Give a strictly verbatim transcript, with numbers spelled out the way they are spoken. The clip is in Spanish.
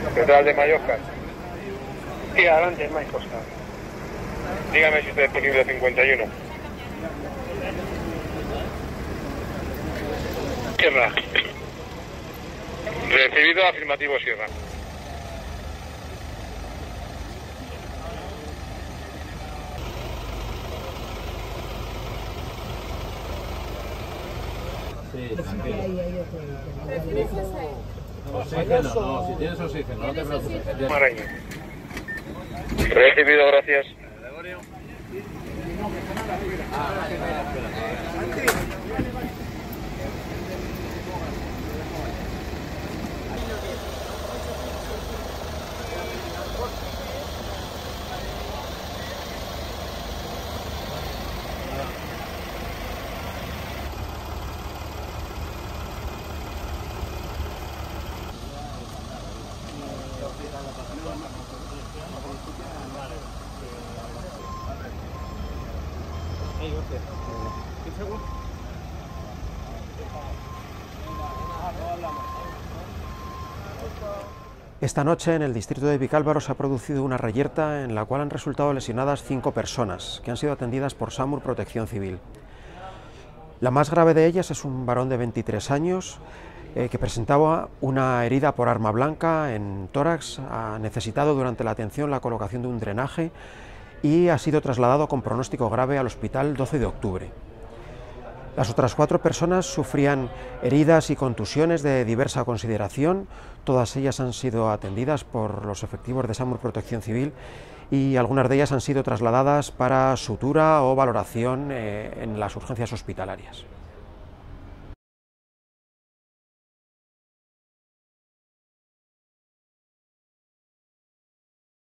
Detrás de Mallorca. Sí, adelante, no hay cosa. Dígame si está disponible cincuenta y uno. Sierra. Recibido, afirmativo, Sierra. Sí, tranquilo. Oxígeno, no, si tienes oxígeno, no te preocupes. Maraña. Recibido, gracias. Esta noche en el distrito de Vicálvaro se ha producido una reyerta en la cual han resultado lesionadas cinco personas que han sido atendidas por SAMUR Protección Civil. La más grave de ellas es un varón de veintitrés años eh, que presentaba una herida por arma blanca en tórax, ha necesitado durante la atención la colocación de un drenaje y ha sido trasladado con pronóstico grave al hospital doce de octubre. Las otras cuatro personas sufrían heridas y contusiones de diversa consideración, todas ellas han sido atendidas por los efectivos de SAMUR Protección Civil y algunas de ellas han sido trasladadas para sutura o valoración eh, en las urgencias hospitalarias.